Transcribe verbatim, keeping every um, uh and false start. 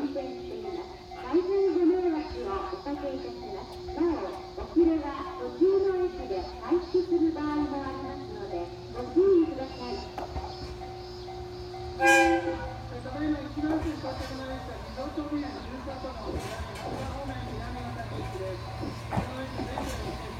転しています。大変ご迷惑をおかけいたします。なお、お連れは途中の駅で廃止する場合もありますので、ご注意ください。 ただいま一番線到着の列車、自動車ビルじゅうさん号、南方面南方面行きです。この駅全線